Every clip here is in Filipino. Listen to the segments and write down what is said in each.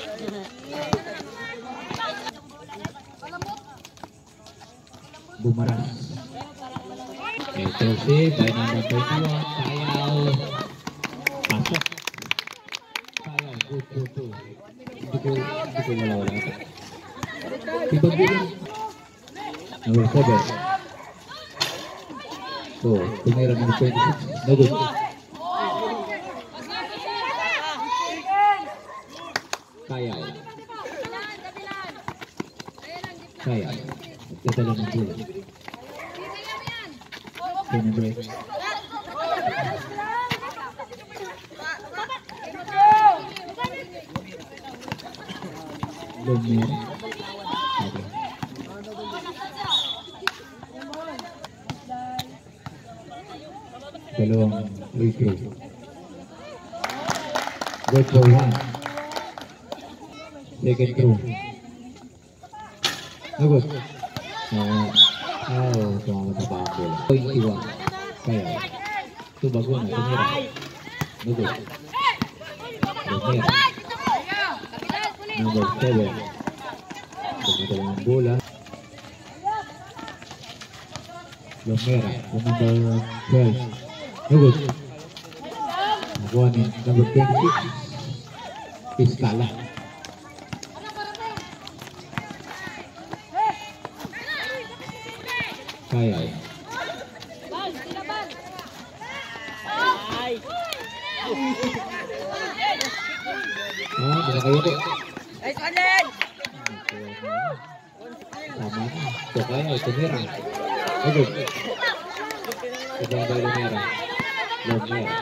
Bumarang. Ito si by number 21, Sayaw. Pasok. Sayaw, good. Hindi ko wala. Ibagin. Number 7. So, tumira number 26. No good. Sayaw. Nagdadala ng bola. So, number 8. Lumir. Okay. Dalawang free throw. Good for 1. Second throw. No good. Tumama sa bawang bola. 21. Kaya. Ito bago na. Tumira. No good. Lumir. Number 7. Tumatalang ang bola. Lumera. Number 12. No good. Nakuha ni number 26. Piskala. Kaya. Bila kayo ito. Tama na. So kaya, tumira. Okay. Ibang ba Lumera? Lumera.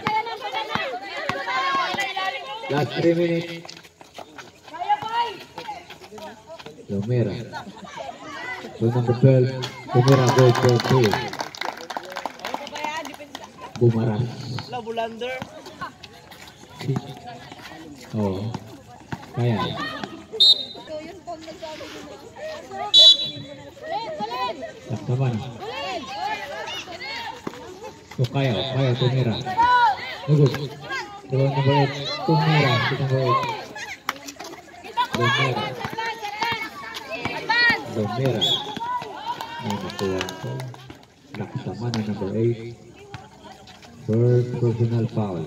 Last 3 minutes. Lumera. So number 12. Tumira, go for 2. Bumarang. Bulander. Oh. Kaya. Taktaman. So kaya tumira. Good. Number 8. Tumira. Lumera. Taktaman na number 8. First personal foul.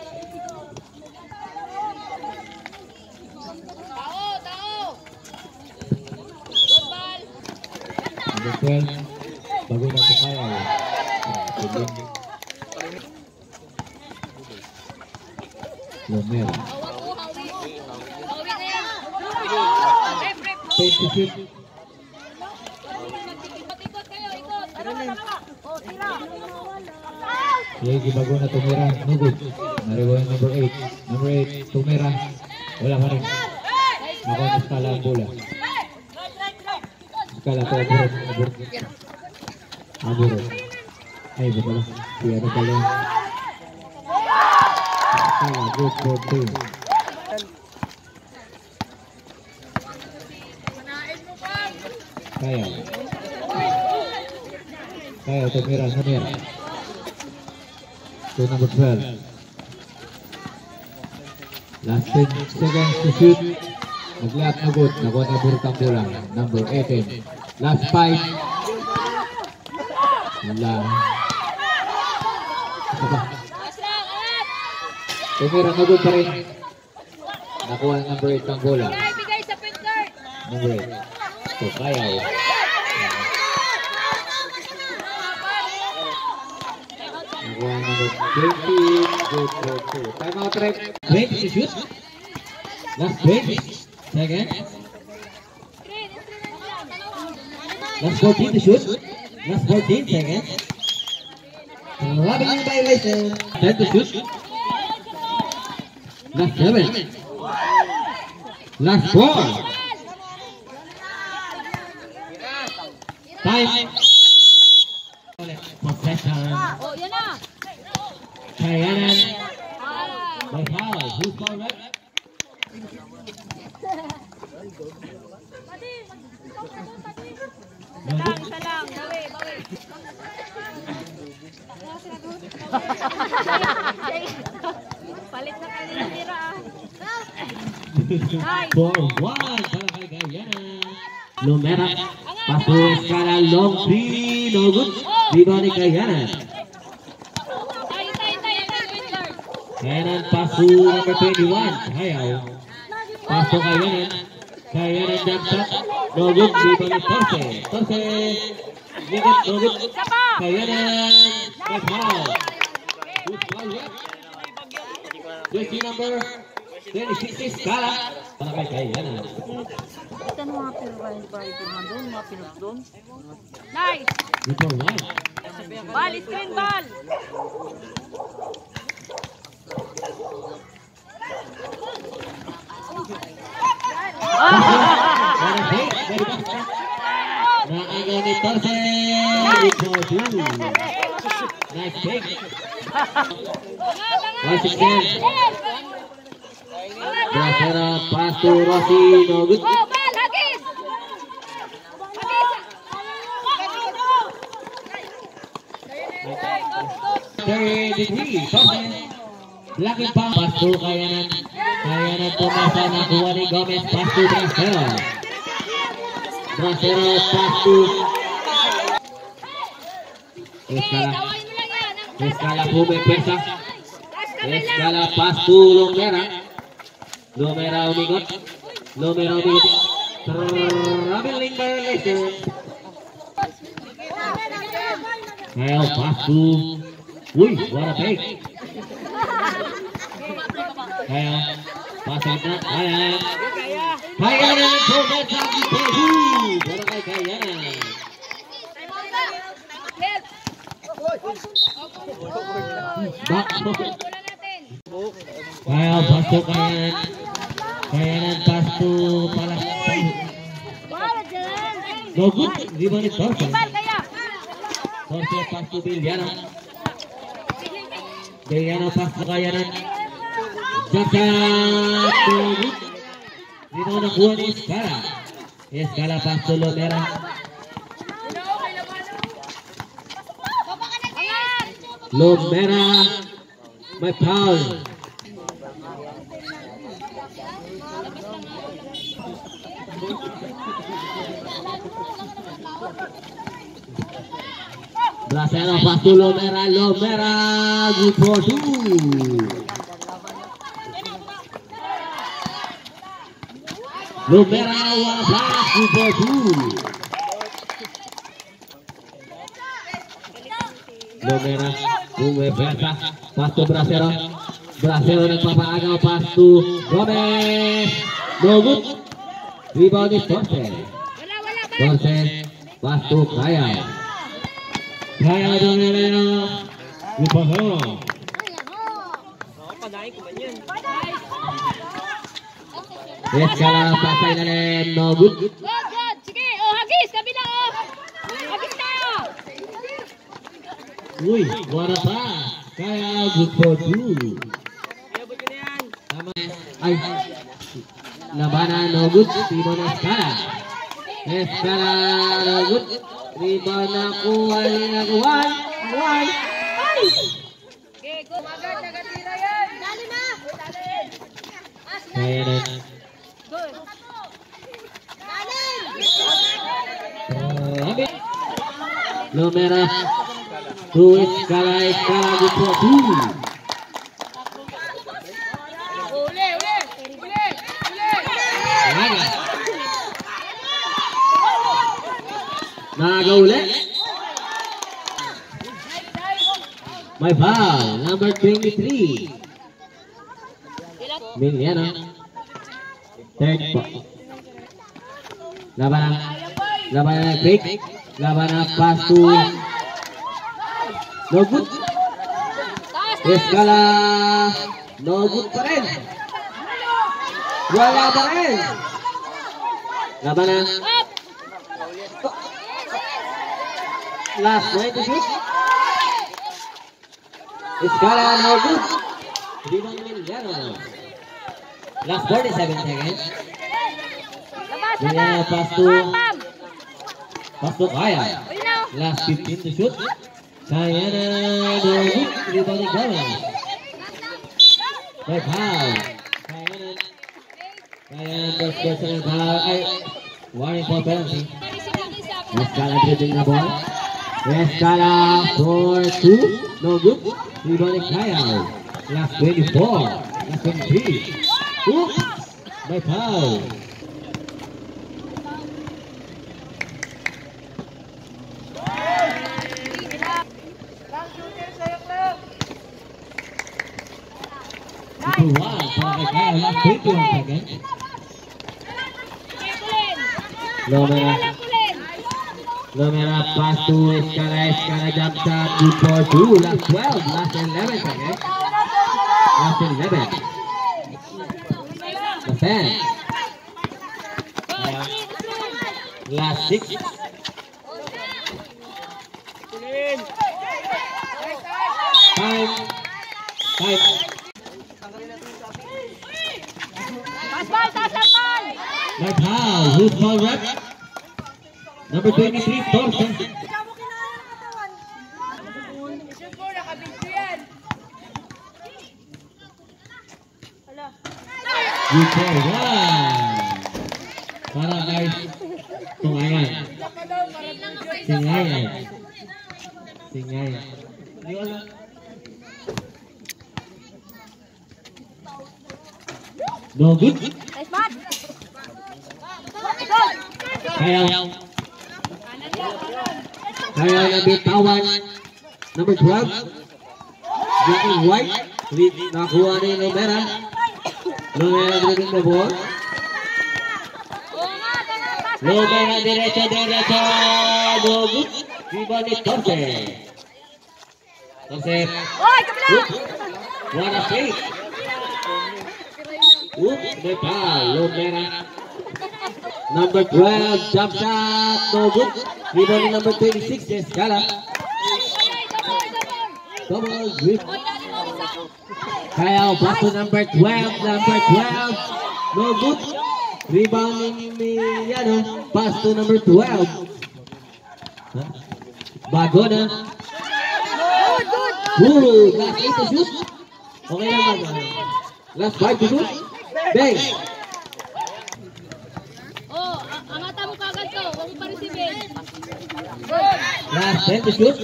Number 12. Bago na ito kaya. Lumera. 26. Sige, bago na tumira. No good. Nariwa yung number 8. Number 8, tumira. Wala pa rin. Nakuha na skala ang bola. Skala to, aburot. Ay, ba pala? Kaya na pala. Skala, good for 2. Kaya, tumira. To number 12. Last 10 seconds to shoot. Nag-layup na good. Nakuha na burot ang bola. Number 18. Last 5. Wala. Aba. Tumira na good pa rin. Nakuha na number 8 ang bola. Number 8. So kaya eh. Nakuha na number 20. Good for 2. Time out, Rep. 20 to shoot. Last 20 seconds. Last 14 to shoot. Last 14 seconds. Rubbing violation. 10 to shoot. Last 7. Last 4. Time. Possession. Oh, yan na. Kayanan. By foul. Who's foul, right? Isa lang. Bawi. Palit na kayo ng tira. 4-1 para kay Guyana. Lumera. Paso Escala long three. No good. Rebound ni Guyana. Kayanan paso number 21. Hayaw. Paso Kayanan. Kayanan jump shot. No good. Rebound ni Torce. Torce. No good. Kayanan. Good foul. Good foul. Jersey number 26 Escala. Para kay Kayanan. Ito ang mga pinag-firman doon, mga pinag doon. Nice! Good for one. Ball, screen ball! Naagaw ni Torce. Good for two. Nice pick. 1-6. Brasera pass to Rossi. No good. Oh, ball! Hagis! Hagis! Torce. Laking pa. Pass to Kayanan. Kayanan pumasa na kuha ni Gomez. Pass to Brasera. Brasera pass to Escala. Escala pumipesa. Escala pass to Lumera. Lumera umigot. Lumera umigot. Traveling violation. Ayo pass to. Uy, what a fake. Ayo pass na. Ayan. Kayanan pumesa di Pehu. Para kay Kayanan. Ayo pass to Kayanan. Kayanan pass to Palas. No good. Rebound ni Torce. Torce pass to Biliano. Biliano pass to Kayanan. Jaka. No good. Rebound na kuha ni Escala. Escala pass to Lumera. Lumera. May foul. Brasera pass to Lumera. Lumera. Good for two. Lumera one pass. Good for two. Lumera. Umebeta. Pass to Brasera. Brasera nagpapaagaw. Pass to Gomez. No good. Rebound is Torce. Torce. Pass to Kaya. Kaya Domero. Lupaho. Escala pasay na rin. No good. Good, good. Sige, oh, hagis. Kabila, oh. Hagis tayo. Uy, what a pass. Kaya good for two. Tama. Ay. Labanan, no good. Rebound na Escala. Escala, no good. Rebound na kuha niya. One. Okay, go. Agad, nagatira yan. Dali na. Kaya na. Good. Lumera. To Escala. Escala good for two. Uli. Nagauli. May foul, number 23. Miliano. Third po. Labanan break. Labanan pass to. No good. Escala. No good pa rin. Wala pa rin. Labanan. Last point to shoot. Escala, no good. Rebound Miliano. Last 47 seconds. Miliano pass to Kaya. Last 15 to shoot. Kaya na no good. Rebound ni Gomez. May foul. Kaya na. Kaya first personal foul. Warning for penalty. Escala dribbling the ball. Escala for 2. No good. Rebound Kyle. Last 24. Last 23. Oops. By foul. One for Kyle. Last 21 seconds. Lomera pass to Escala jump shot, good for 2, last 12, last 11 seconds. Last 11. Defense. Last 6. Time. Right foul, who's foul rep? Number 23, Torsen. Good for 1. Para guys, Tungayan. Singayan. No good. Kaya nabitawan. Number 12. Jackie White. Nakuha ni Lomera. Lomera dribbling the ball. Lomera diretso. No good. Rebound ni Torse. What a fake. Oops, the foul. Lomera. Number 12, jump shot, no good. Rebound number 26, Escala. Double grip. Kyle, back to number 12, no good. Rebound ni pass to number 12. Bagona. Good, last 8 to shoot. Okay lang ba? Last 5 to shoot. Bang. Last 10 to shoot.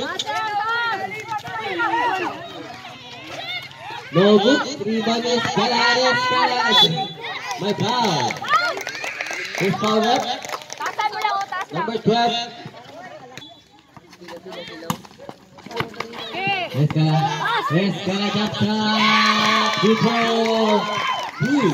No good. Rebound Escala. My foul. His foul up. Number 12. Escala jump shot. Good for 2.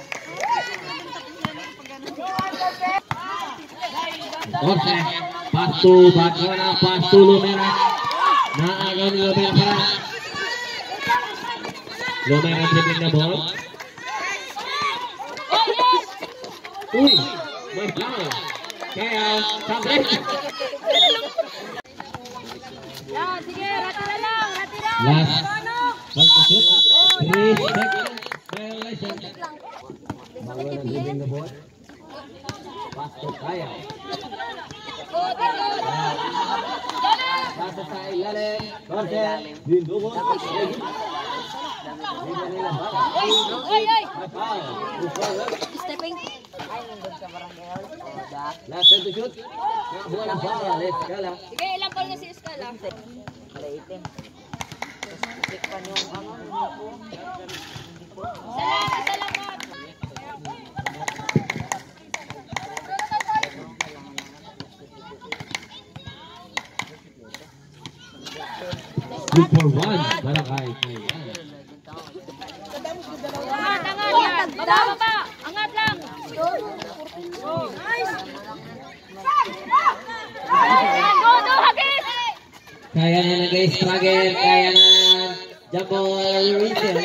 Torse. Pass to Bagona, pass to Lomera. Naagaw ni Lomera para. Lomera dribbling the ball. Uy, may foul. Kaya, sablay. Last. 3 seconds. Violation. Bagona dribbling the ball. Pass to Kaya. Pass sa ilalim. Torse. Bindugo. Stepping. Last time to shoot. Nakabuha ng ball. Escala. Sige, ilang ball na si Escala? Itim. Salamat. Good for 1. Barangay. Angat. Baba. Angat lang. Go, Hagis. Kaya na nag-struggle. Kaya na jumble reason.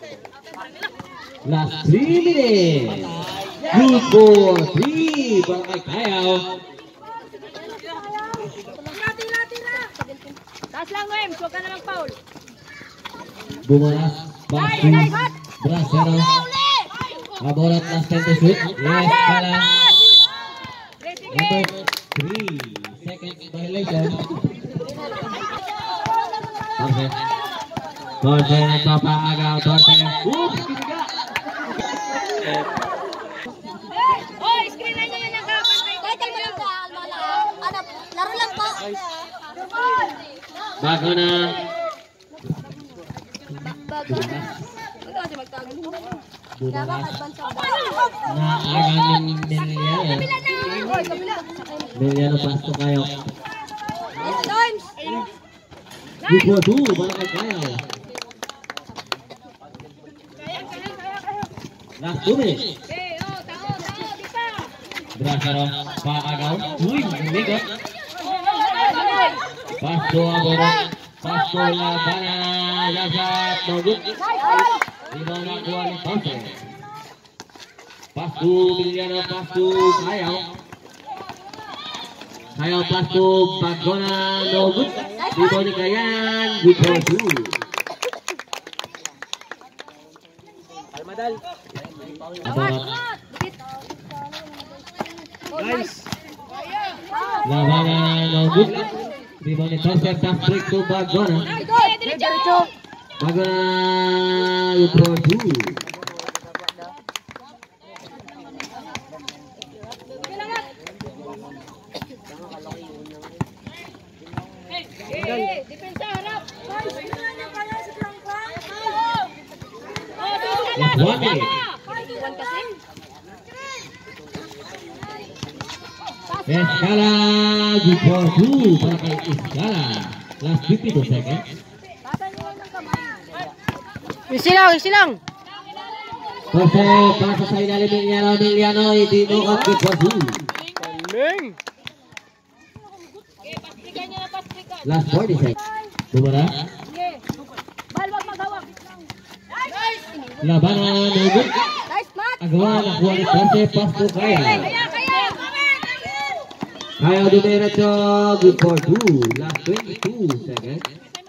Last 3 minutes. Good for 3. Barangay Kayaw. Taas lang, Wem. Huwag ka na mag-foul. Bumalas. Basu. Brasero. Aborat last time to shoot. Yes, pala. Number 3. Second violation. Torse nagpapangagaw. Torse. Oops! Bagona. Naagamin Miliano pasto kayo. Grupo 2 balakan kayo. Last 2 minutes. Berasaro Paagaw. Uy, ligot. Pasto aborong. Pasto labanan. Lazat Nogut. Rebound nakuha ni Ponce. Pasto Miliano pasto kayo. Kayo pasto Bagona Nogut. Rebound ni Kayan. Grupo 2. Almadal. Labanan Nogut. Rebound ni Ponce. Fast break to Bagona. Bagona Grupo 2. Last 1 minute. Eskala Grupo 2 para kay Eskala. Last 52 seconds. Isi lang. Ponce pasa sa ilalim Miliano itinukot Grupo 2. Last 40 seconds. Bumara. Labanan Nogut. Agawa nakuha ni Ponce pasto kaya. Kaya dumiretso Grupo 2. Last 22 seconds.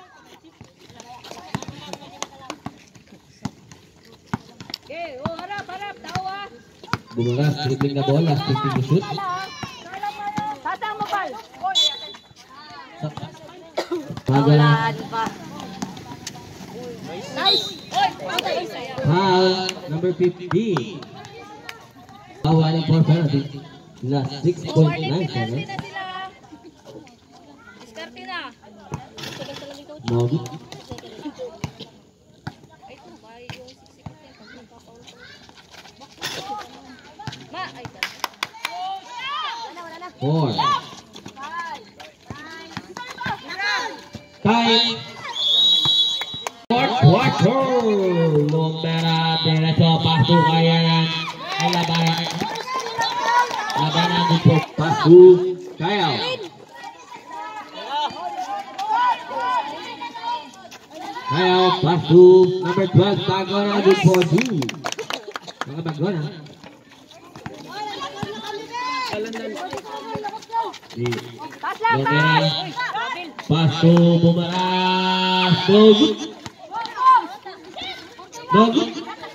Bumara dribbling na bola. Last 15 to shoot. Bagona. Foul number 15. Awaling for penalty. Last 6.9 seconds. Nogut. Four. Time. Fourth quarter. Numera derecho pasto Kayan. Labanan Grupo pasto Kayan. Kayan pasto number 12 Bagona Grupo 2. Mga Bagona. Numera pasto bumaras Nogut. Nogut.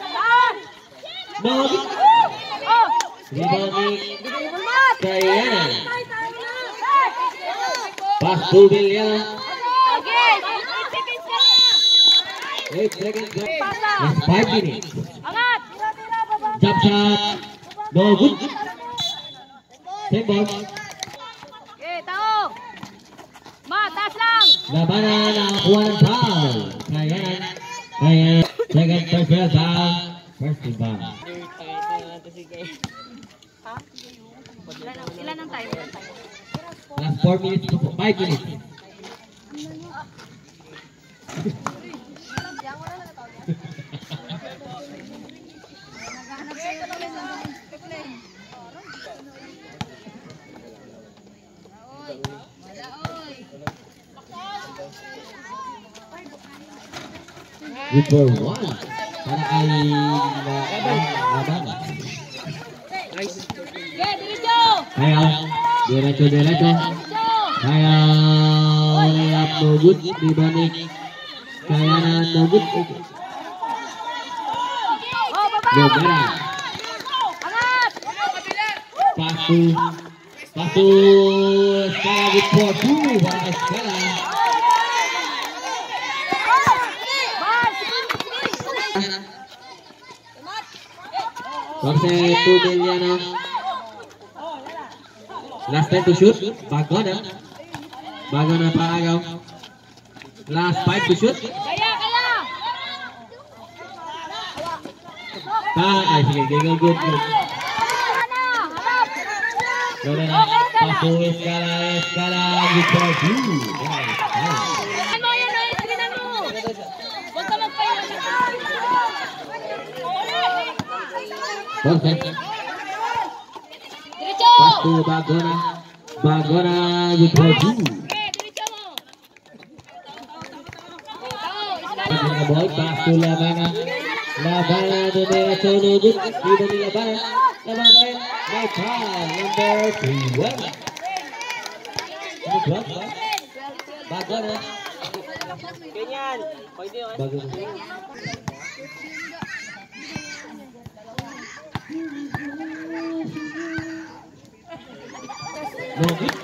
Rebound Kayan. Pasto Miliano. 8 seconds. Last 5 minutes. Jump shot. Nogut. Same ball. Labanan nakakuha ng foul. Kayan. Second personal foul. First team foul. Ilan ang time? Last 4 minutes to 5 minutes. Good for 1 para kay Labanan. Kaya diretso. Kaya layup Nogut dibalik. Kaya na Nogut. Numera. Pasu Eskala Grupo 2 para Eskala. Ponce to Miliano. Last time to shoot. Bagona. Bago na Paragaw. Last 5 to shoot. Kaya! Ay, sige, good. Gawin na. Paso Eskala. Good for you. Ano yan na yung tingnan mo? Huwag ka magpahinga. Perfect. Diretso! Paso bago na. Good for you. Diretso mo! Pagkakang boy, paso labanan. Labanan diretso nugot. Dito ni labanan. Labanan. My foul. Number 3. Bago na. Ganyan. Pwede yun. Bago na. Nugot.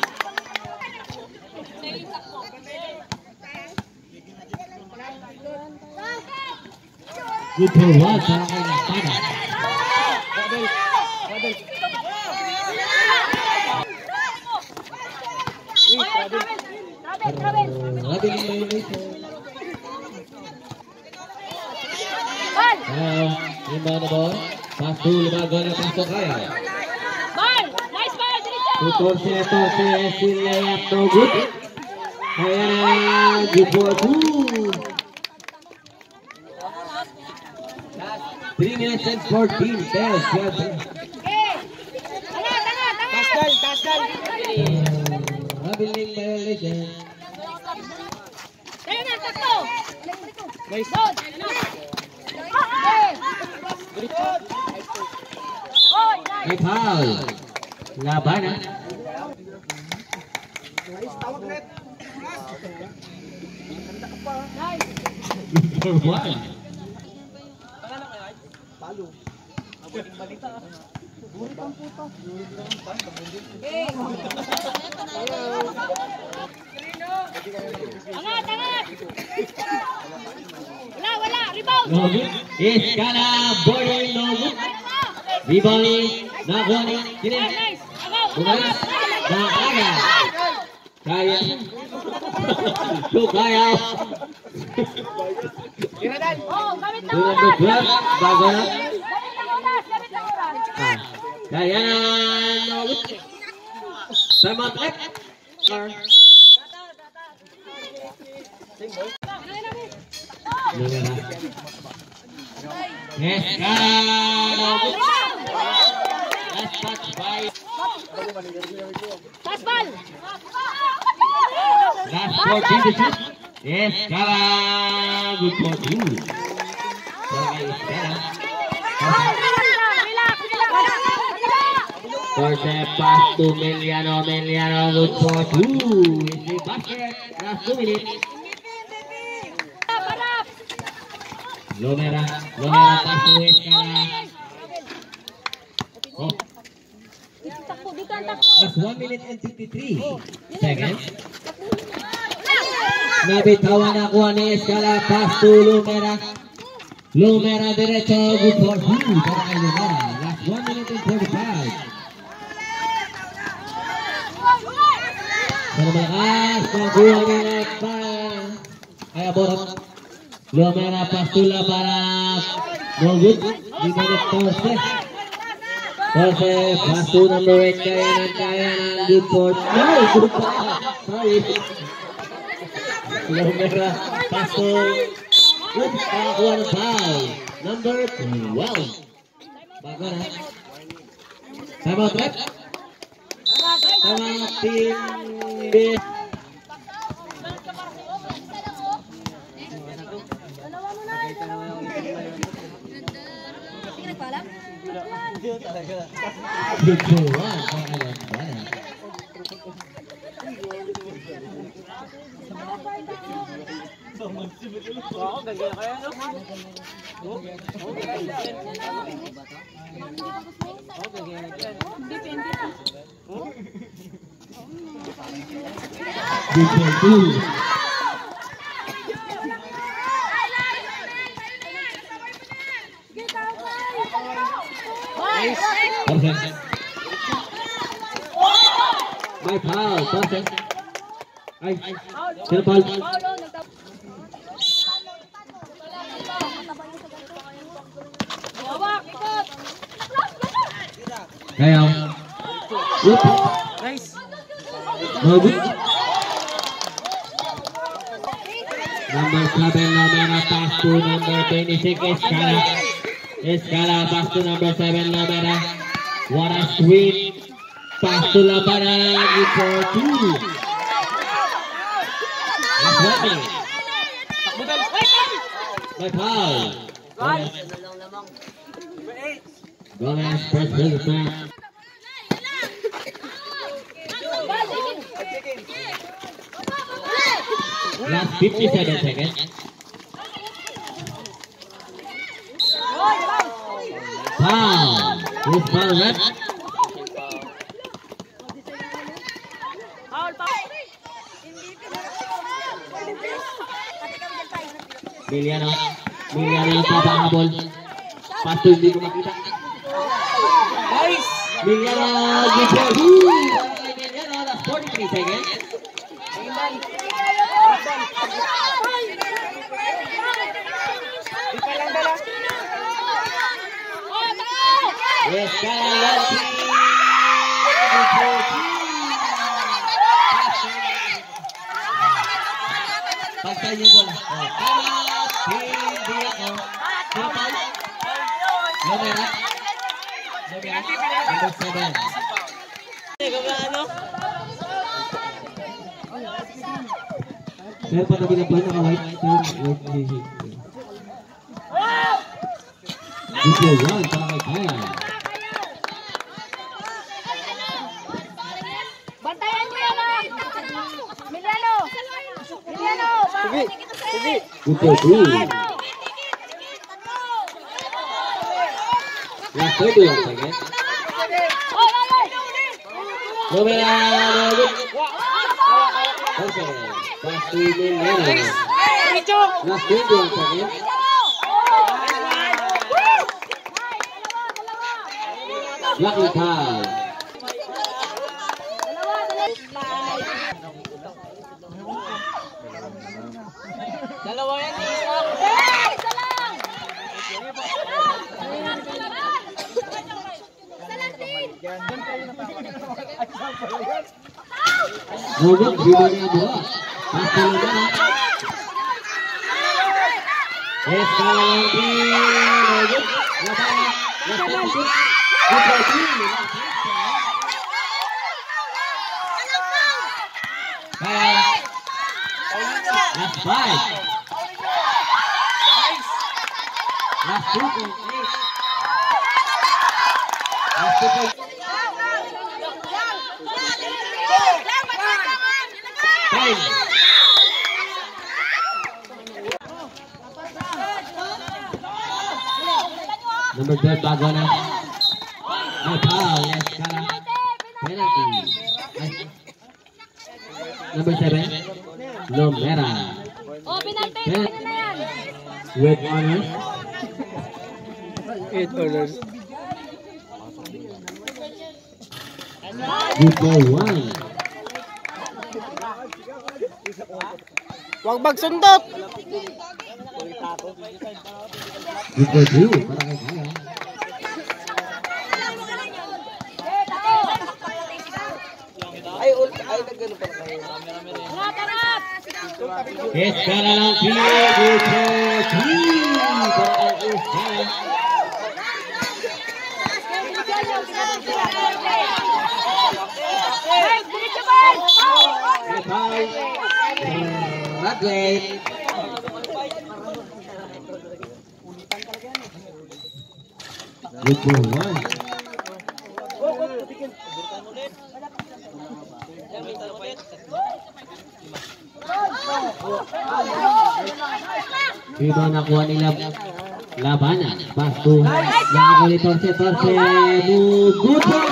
Good for one. Para kay Naspada. Rabin violation. Lima na ball. Paso bago na pasok kaya. Ball! Nice ball! Diretso! Torce, still layup, no good. Kaya na, good for 2. 3 minutes and 14 seconds. Tasgal. Rabin violation. Kaya na, takto! Nice. Doon! Oy! May foul. Labanan. Good for 1. Angat! Wala! Rebound! No good. Eskala, border, no good. Rebounding, nakuha ni Kinin. Nice! Agaw! Bumalas, naaga. Kaya. Kaya. Oh, gamit ng Number oras! 12, bago na. Gamit ng oras! Kaya na, no good. Time out, left. Lumera. Eskala, no good. Last touch by. Pass ball! Last 14 to shoot. Eskala, good for 2. Okay, Eskala. Relax! Torce pass to Meliano, good for 2. It's the basket. Last 2 minutes. Lumera pass to Eskala. Oh, last 1 minute and 53 seconds. Nabitawan na kuha ni Eskala, pass to Lumera. Lumera diretso, good for 2. Para kay Lumera. Last 1 minute and 45. Sa malakas, nakuha ni Lekpa. Ay, aborot. Lumera, pass to La para no good. Di ba ni Torce? Torce, pass to number 8. Kaya ng good for 2. No, good pa. Sorry. Lumera, pass to good. Nakakuha ng foul. Number 12. Bago na. Time out, rep. Time out, team. Good for 1. Oo, ganyan kaya, no? Good for 2. Perfect. My foul, perfect. Ay, sino foul? Kaya. Whoop. Nice. No good. Number 7, Lomera, pass to number 26, Escala. Escala, pass to number 7, Lomera. What a sweep. Pass to Lomera, good for 2. That's working. By foul. Gomez, first business man. Last 57 seconds. Foul. Who's foul red? Miliano. Miliano yung papahabol. Pasto hindi ko makita. Nice. Miliano, good for Miliano, that's 43 seconds. Yes, Galati. Pagkay niyo bola. Hindi ako. Kapal. Lomera. Lomera. Number 7. Sir, patabi na plano ka white. This is one para kay Kaya. Bantayan mo yan, ah! Milano! Milano! Sige. Sige. Good for 2. Last 31 seconds. Lomera, no good. Okay. Pass to Miliano. Last 21 seconds. Lucky foul. Dalawa yan. Isa lang! No good. Rebound niya bola. Pass to Lomera. Escalante. No good. Lomera. Last 36. Good for 2. Kaya. Last 5. Last 2.8. Last 2.8. Time. Number 12, bago na. May foul. Yes, Kala. Penalty. Number 7, Lomera. Oh, pinalti! Penalty. Ano na yan? With honors. 8 orders. Good for 1. Huwag magsundot. Good for 2. Para kay Kala. Ay, nagano pa kayo. Harap, harap! Escalante. Good for 3. Para kay Escala. Hey, diretso ba? May foul. Not late. Good for 1. Dito nakuha nila labanan. Pasto. Nakakuli torse. Good for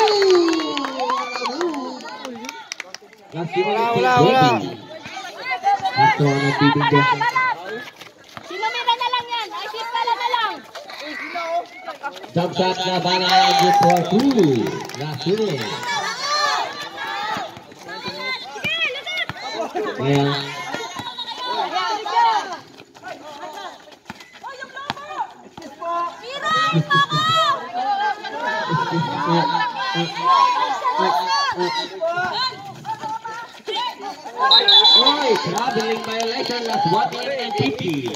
2. Last 2 minutes. Wala. Pasto ang nagbibigyan. Sinumira na lang yan. Ay, siskala na lang. Jump shot labanan. Good for 2. Last 2 minutes. Ayan. Oy, traveling violation, last 1 minute and 50.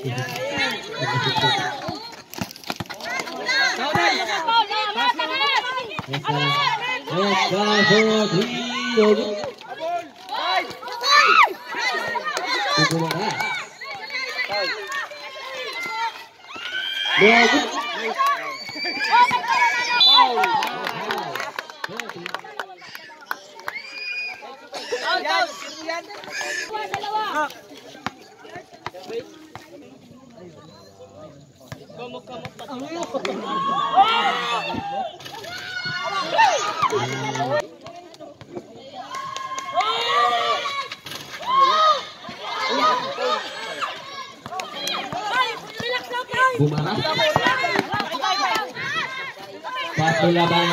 Bumaras. Paso laban.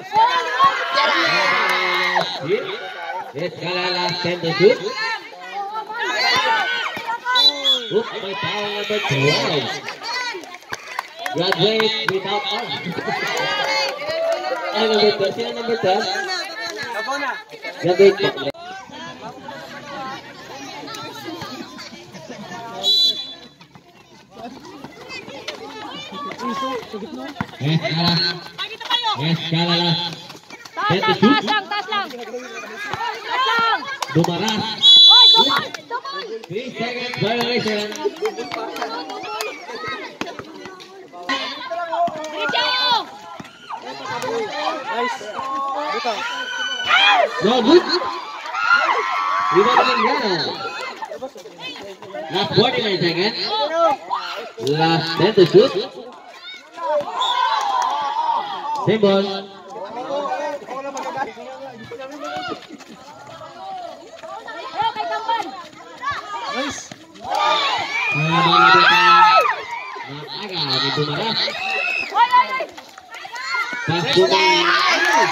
Escala 10 to shoot. Oop, may foul number 12. Graduate without arm. Ano number 12? Sino number 12? Graduate po. Escala last. 10 to shoot. Taas lang. Bumaras. Oy, double. 3 seconds violation. Diretso! No good. Rebound again. Last 49 seconds. Last 10 to shoot. Same ball. Ayo kay Kampan. Aga ni Bumaras. Oy. Pas Bumaras.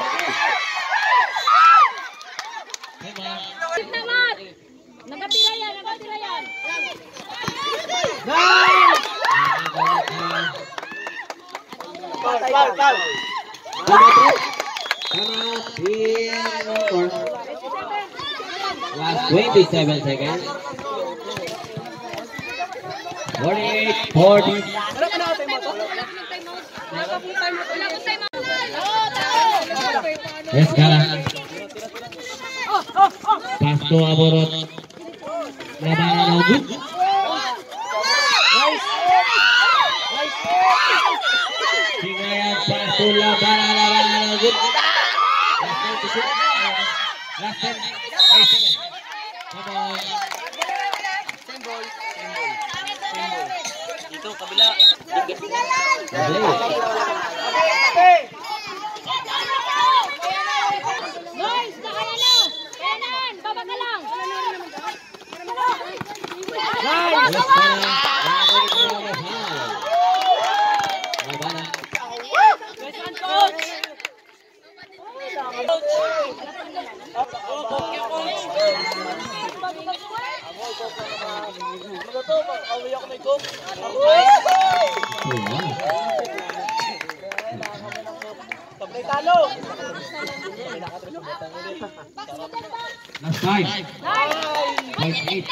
Namat. Nagatira yan. Tal. Last 27 seconds. 48, 40. Escala. Pasto Aborot. Labanan Ogut. Singayan Pasto labanan Ogut. Last 10. 8 seconds. Come on. Dito, kabila. Boys, nakaya na. Kenan, baba ka lang. Last 5. 0.8.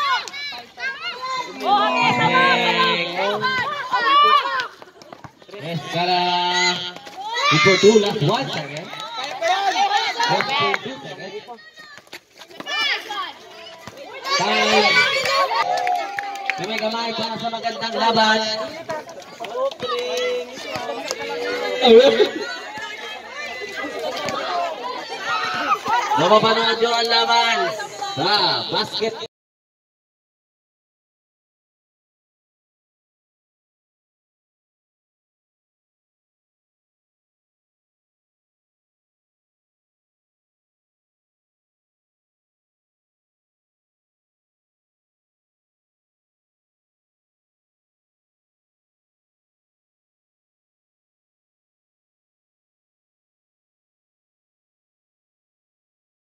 Escala. Equal to last 1 second. Last 2 seconds. Time. Kamay-kamay para sa magandang laban. Mapapanood nyo ang laban sa basket.